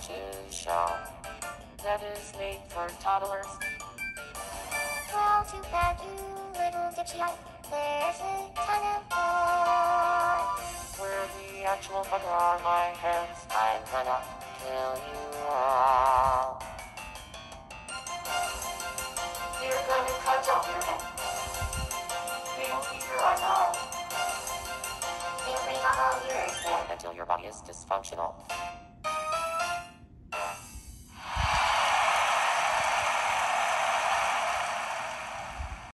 Tomodachi show that is made for toddlers. Well, too bad, you little dipshit. There's a ton of more. Where the actual bugger are my hands, I'm gonna kill you all. You're gonna cut off your head. We will see your eyes out. You'll bring all yours. Until your body is dysfunctional.